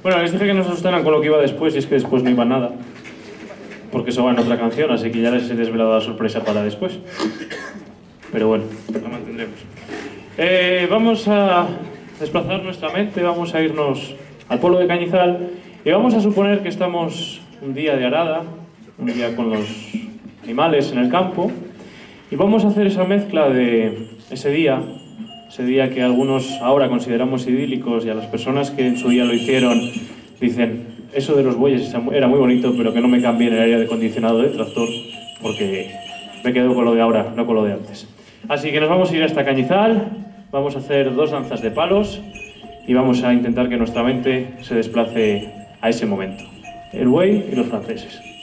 Bueno, les dije que no se asustaran con lo que iba después, y es que después no iba nada. Porque eso va en otra canción, así que ya les he desvelado la sorpresa para después. Pero bueno, la mantendremos. Vamos a desplazar nuestra mente, vamos a irnos al pueblo de Cañizal y vamos a suponer que estamos un día de arada, un día con los animales en el campo, y vamos a hacer esa mezcla de ese día que algunos ahora consideramos idílicos, y a las personas que en su día lo hicieron dicen: eso de los bueyes era muy bonito, pero que no me cambie el aire acondicionado del tractor, porque me quedo con lo de ahora, no con lo de antes. Así que nos vamos a ir hasta Cañizal, vamos a hacer 2 danzas de palos y vamos a intentar que nuestra mente se desplace a ese momento. El buey y los franceses.